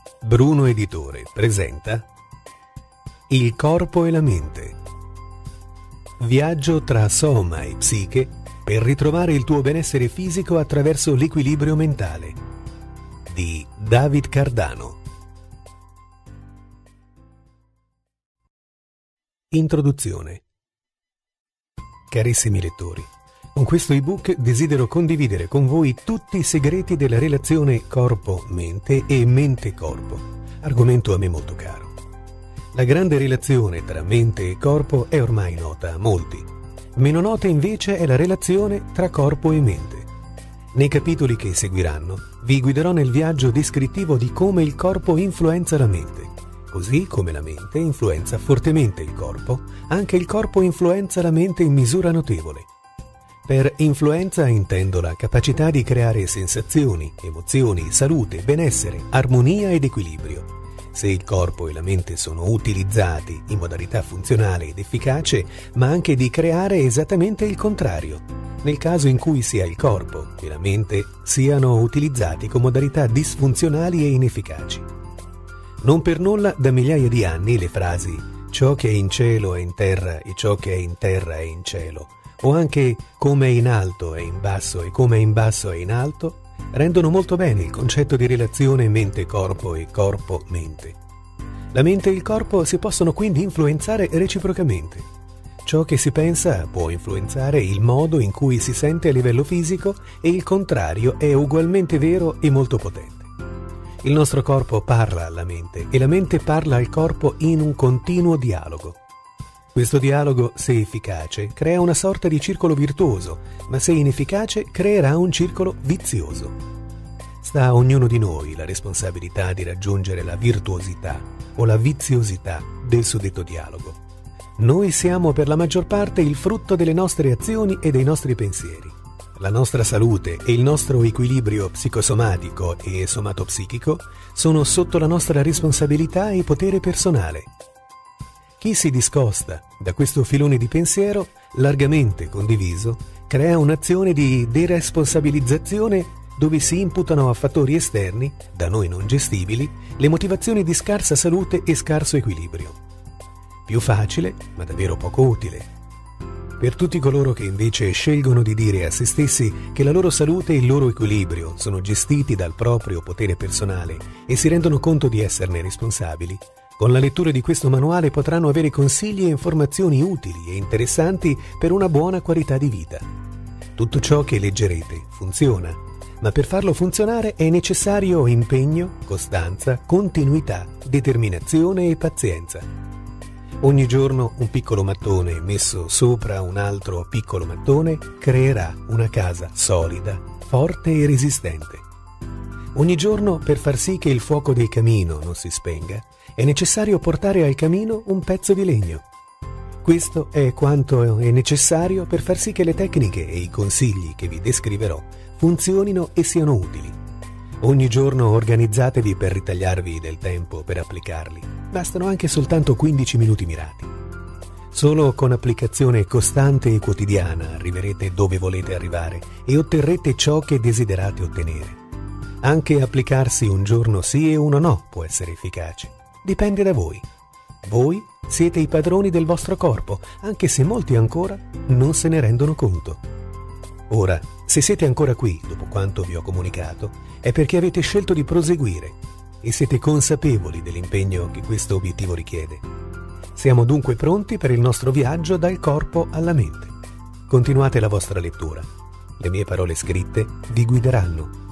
Bruno Editore presenta Il corpo e la mente. Viaggio tra soma e psiche per ritrovare il tuo benessere fisico attraverso l'equilibrio mentale di David Cardano. Introduzione. Carissimi lettori, con questo ebook desidero condividere con voi tutti i segreti della relazione corpo-mente e mente-corpo, argomento a me molto caro. La grande relazione tra mente e corpo è ormai nota a molti. Meno nota invece è la relazione tra corpo e mente. Nei capitoli che seguiranno vi guiderò nel viaggio descrittivo di come il corpo influenza la mente. Così come la mente influenza fortemente il corpo, anche il corpo influenza la mente in misura notevole. Per influenza intendo la capacità di creare sensazioni, emozioni, salute, benessere, armonia ed equilibrio. Se il corpo e la mente sono utilizzati in modalità funzionale ed efficace, ma anche di creare esattamente il contrario, nel caso in cui sia il corpo e la mente siano utilizzati con modalità disfunzionali e inefficaci. Non per nulla da migliaia di anni le frasi «ciò che è in cielo è in terra e ciò che è in terra è in cielo» o anche «come è in alto è in basso e come è in basso è in alto» rendono molto bene il concetto di relazione mente-corpo e corpo-mente. La mente e il corpo si possono quindi influenzare reciprocamente. Ciò che si pensa può influenzare il modo in cui si sente a livello fisico e il contrario è ugualmente vero e molto potente. Il nostro corpo parla alla mente e la mente parla al corpo in un continuo dialogo. Questo dialogo, se efficace, crea una sorta di circolo virtuoso, ma se inefficace creerà un circolo vizioso. Sta a ognuno di noi la responsabilità di raggiungere la virtuosità o la viziosità del suddetto dialogo. Noi siamo per la maggior parte il frutto delle nostre azioni e dei nostri pensieri. La nostra salute e il nostro equilibrio psicosomatico e somatopsichico sono sotto la nostra responsabilità e potere personale. Chi si discosta da questo filone di pensiero, largamente condiviso, crea un'azione di deresponsabilizzazione dove si imputano a fattori esterni, da noi non gestibili, le motivazioni di scarsa salute e scarso equilibrio. Più facile, ma davvero poco utile. Per tutti coloro che invece scelgono di dire a se stessi che la loro salute e il loro equilibrio sono gestiti dal proprio potere personale e si rendono conto di esserne responsabili, con la lettura di questo manuale potranno avere consigli e informazioni utili e interessanti per una buona qualità di vita. Tutto ciò che leggerete funziona, ma per farlo funzionare è necessario impegno, costanza, continuità, determinazione e pazienza. Ogni giorno un piccolo mattone messo sopra un altro piccolo mattone creerà una casa solida, forte e resistente. Ogni giorno, per far sì che il fuoco del camino non si spenga, è necessario portare al camino un pezzo di legno. Questo è quanto è necessario per far sì che le tecniche e i consigli che vi descriverò funzionino e siano utili. Ogni giorno organizzatevi per ritagliarvi del tempo per applicarli. Bastano anche soltanto 15 minuti mirati. Solo con applicazione costante e quotidiana arriverete dove volete arrivare e otterrete ciò che desiderate ottenere. Anche applicarsi un giorno sì e uno no può essere efficace. Dipende da voi. Voi siete i padroni del vostro corpo, anche se molti ancora non se ne rendono conto. Ora, se siete ancora qui, dopo quanto vi ho comunicato, è perché avete scelto di proseguire e siete consapevoli dell'impegno che questo obiettivo richiede. Siamo dunque pronti per il nostro viaggio dal corpo alla mente. Continuate la vostra lettura. Le mie parole scritte vi guideranno.